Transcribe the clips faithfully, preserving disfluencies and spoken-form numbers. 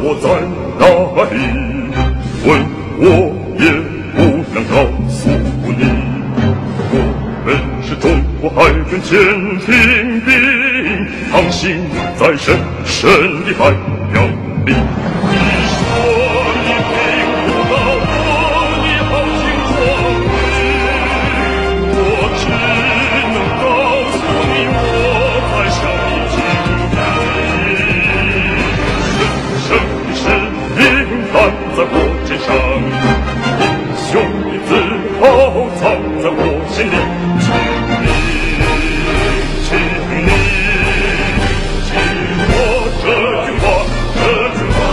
我在哪里？问我也不能告诉你。我们是中国海军潜艇兵，航行在深深的海洋里。你说你听不到我的豪情壮丽，我只能告诉你我在向你敬礼。神圣的使命担在我肩上，英雄的自豪藏在我心里。请你，请你记我这句话，这句话，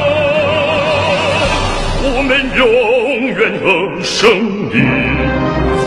我们永远能胜利。